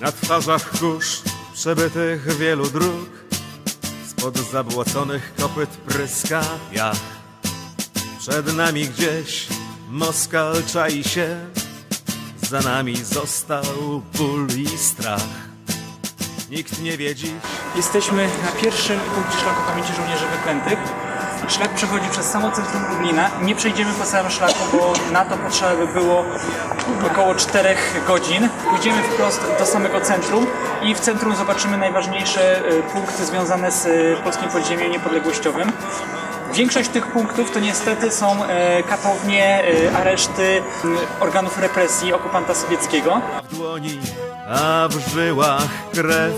Na twarzach kurz przebytych wielu dróg, spod zabłoconych kopyt pryska piach. Przed nami gdzieś Moskal czai się, za nami został ból i strach. Nikt nie wie dziś. Jesteśmy na pierwszym punkcie szlaku pamięci żołnierzy wyklętych. Szlak przechodzi przez samo centrum Lublina. Nie przejdziemy po całym szlaku, bo na to potrzeba by było około 4 godzin. Pójdziemy wprost do samego centrum i w centrum zobaczymy najważniejsze punkty związane z polskim podziemiem niepodległościowym. Większość tych punktów to niestety są katownie, areszty organów represji okupanta sowieckiego. W dłoni, a w żyłach krew.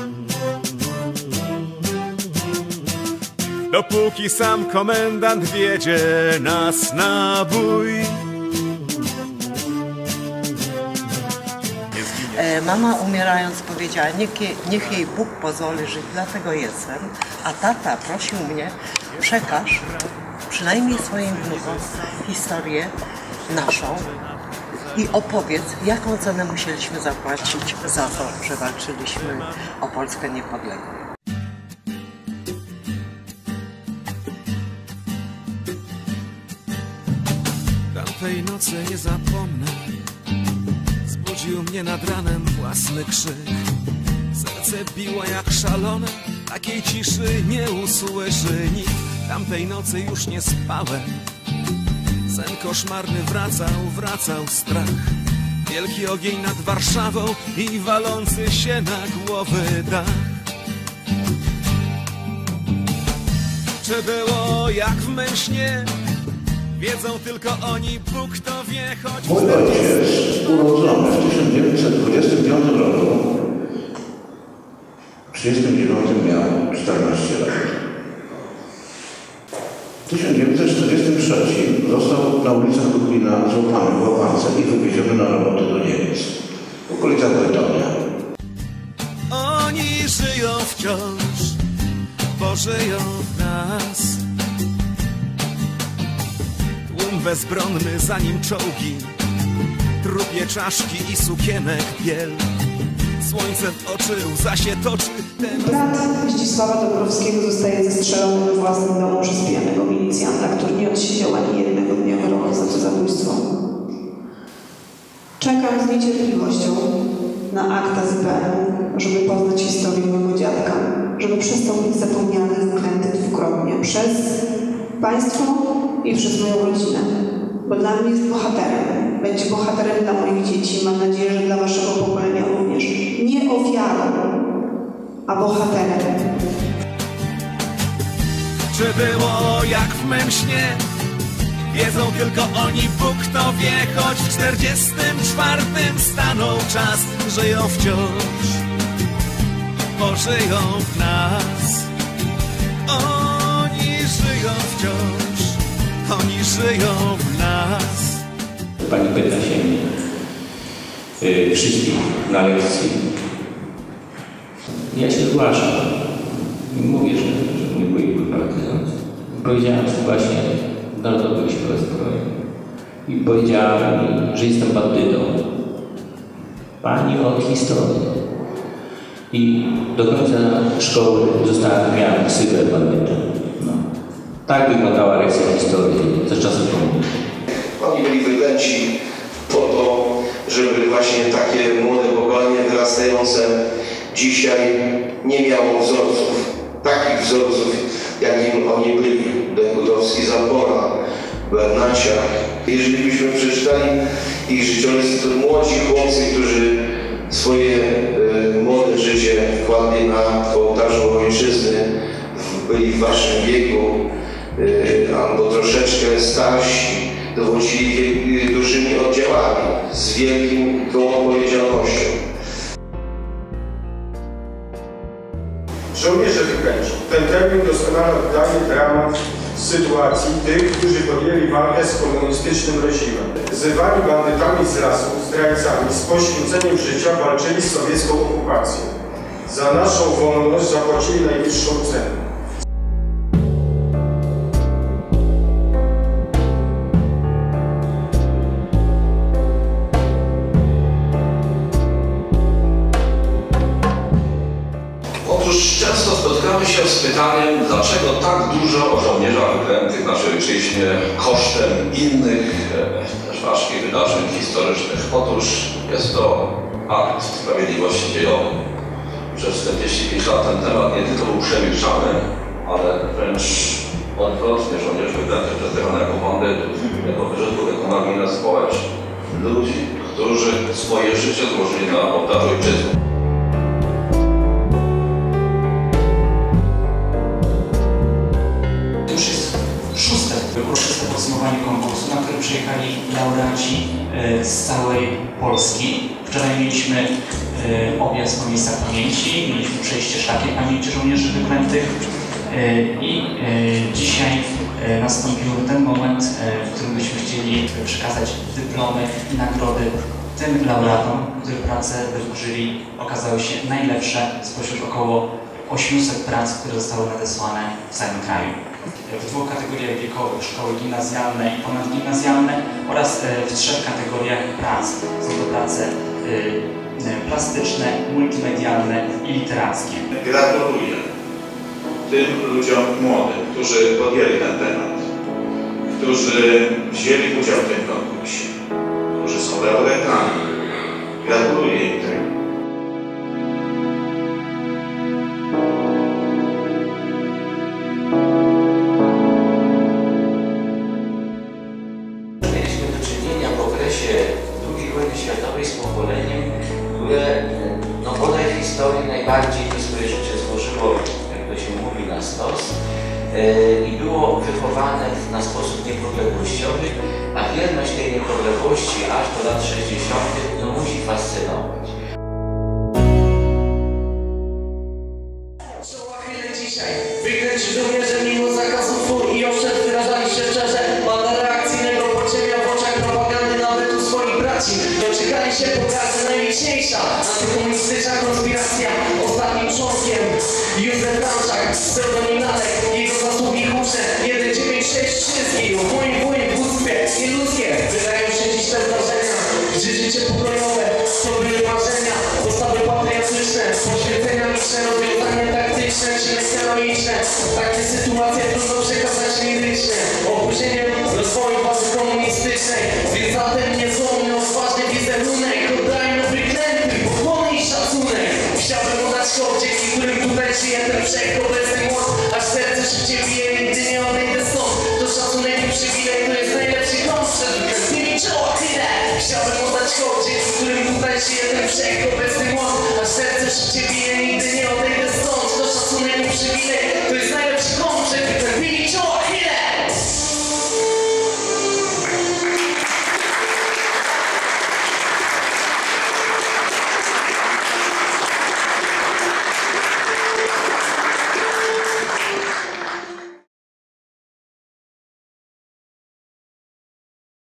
Dopóki sam komendant wiedzie nas na bój. Mama umierając powiedziała, niech jej Bóg pozwoli żyć, dlatego jestem. A tata prosił mnie, przekaż przynajmniej swoim wnukom historię naszą i opowiedz, jaką cenę musieliśmy zapłacić za to, że walczyliśmy o Polskę niepodległą. Tamtej nocy nie zapomnę, zbudził mnie nad ranem własny krzyk. Serce biło jak szalone, takiej ciszy nie usłyszy nikt. Tamtej nocy już nie spałem, sen koszmarny wracał strach. Wielki ogień nad Warszawą i walący się na głowy dach. Czy było jak w mym śnie? Wiedzą tylko oni, Bóg to wie, choć... Mój ojciec, urodzony w 1929 roku, w 1939 miał 14 lat. W 1943 został na ulicach Lublina złapany w łapance i wywieziony na roboty do Niemiec, w okolicach Brytania. Oni żyją wciąż, bo żyją w nas. Tłum bezbronny, za nim czołgi, trupie czaszki i sukienek biel. Słońce w oczy, łza się toczy. Brat Zdzisława Dąbrowskiego zostaje zestrzelony we własnym domu przez pijanego milicjanta, który nie odsiedział ani jednego dnia wyroku za to zabójstwo. Czekam z niecierpliwością na akta z IPN-u, żeby poznać historię mojego dziadka, żeby przestał być zapomniany i zaklęty dwukrotnie przez państwo i przez moją rodzinę, bo dla mnie jest bohaterem. Będzie bohaterem dla moich dzieci, mam nadzieję, że dla waszego pokolenia również. Nie ofiarą, a bohaterem. Czy było jak w mym śnie? Wiedzą tylko oni, Bóg to wie, choć w 44 stanął czas. Żyją wciąż, bo żyją w nas. Oni żyją wciąż, oni żyją w nas. Pani pyta się wszystkich na lekcji. Ja się zgłaszam. Mówię, że mój wujek był partyzant. Powiedziałem właśnie w Narodowej Szkole Zbrojnej. I powiedziała mi, że jestem bandytą. Pani od historii. I do końca szkoły została miała ksywę bandytą. No. Tak wyglądała lekcja historii za czasów komunizmu. Oni byli wyklęci po to, żeby właśnie takie młode pokolenie wyrastające dzisiaj nie miało wzorców, takich wzorców, jakim oni byli. Dekutowski, Zapora, Bernacia. Jeżeli byśmy przeczytali ich życiorysy, to młodzi chłopcy, którzy swoje młode życie wkładli na ołtarzu ojczyzny, byli w waszym wieku, albo troszeczkę starsi, dowodzili dużymi oddziałami z wielką odpowiedzialnością. Żołnierze wyklęci. Ten termin doskonale oddaje dramat sytuacji tych, którzy podjęli walkę z komunistycznym reżimem. Zwani bandytami z lasu, zdrajcami, z poświęceniem życia walczyli z sowiecką okupacją. Za naszą wolność zapłacili najwyższą cenę. pytaniem, dlaczego tak dużo o żołnierzach wyklętych w naszej ojczyźnie kosztem innych, też ważkich wydarzeń historycznych. Otóż jest to akt sprawiedliwości dziejowej. Przez 45 lat ten temat nie tylko był przemilczany, ale wręcz odwrotnie, żołnierzy wyklętych traktowano jako bandytów, jako wyrzutków, jako margines społeczny. Ludzi, którzy swoje życie złożyli na ołtarzu ojczyzny. Już jest szóste uroczyste podsumowanie konkursu, na który przyjechali laureaci z całej Polski. Wczoraj mieliśmy objazd po miejscach pamięci, mieliśmy przejście szlakiem pamięci żołnierzy wyklętych i dzisiaj nastąpił ten moment, w którym byśmy chcieli przekazać dyplomy i nagrody tym laureatom, których prace według jury okazały się najlepsze spośród około 800 prac, które zostały nadesłane w całym kraju. W dwóch kategoriach wiekowych, szkoły gimnazjalne i ponadgimnazjalne oraz w trzech kategoriach prac. Są to prace plastyczne, multimedialne i literackie. Gratuluję tym ludziom młodym, którzy podjęli ten temat, którzy wzięli udział w tym konkursie, którzy są laureatami. Gratuluję im tego. Mieliśmy do czynienia w okresie II wojny światowej z pokoleniem, które bodaj w historii najbardziej to swoje życie złożyło, jak to się mówi, na stos i było wychowane na sposób niepodległościowy, a wierność tej niepodległości aż do lat 60. musi fascynować. Dzisiaj wykręci żołnierze mimo zakazów fur i owszem wyrażali się szczerze. Banda reakcyjnego podziemia w oczach propagandy nawet u swoich braci. Doczekali się pokazy najliczniejsza. Antykomunistyczna konspiracja. Ostatnim członkiem Józef Franczak, pseudonim Lalek. Jego zasługi huczne 1963 zginął. W moim województwie nieludzkie wydają się dziś te zdarzenia, gdzie życie pokojowe to były marzenia. Postawy patriotyczne, poświęcenia liczne, rozwiązania taktyczne czy ekonomiczne. Takie sytuacje trudno przekazać lirycznie. Opóźnieniem rozwoju bazy komunistycznej. Więc zatem niezłomny, odważny wizerunek. Oddajmy wyklęty, pokłony i szacunek. Chciałbym oddać hołd, dzięki którym tutaj żyje ten wszechobecny młot. Aż serce szybciej bije, nigdy nie odejdę stąd. To szacunek i przywilej, to jest najlepszy kąt przed wyklętymi czoła tyle. Chciałbym oddać hołd, dzięki którym tutaj żyje ten wszechobecny młot. Aż serce szybciej bije,